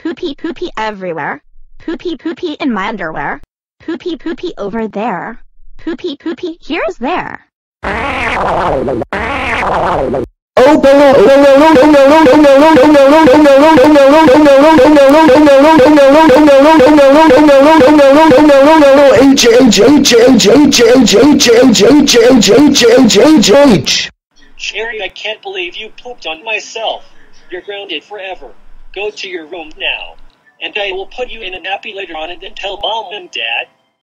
Poopy poopy everywhere. Poopy poopy in my underwear. Poopy poopy over there. Poopy poopy here's there. Cherry, I can't believe you pooped on myself. You're grounded forever. Go to your room now. And I will put you in a nappy later on and then tell Mom and Dad.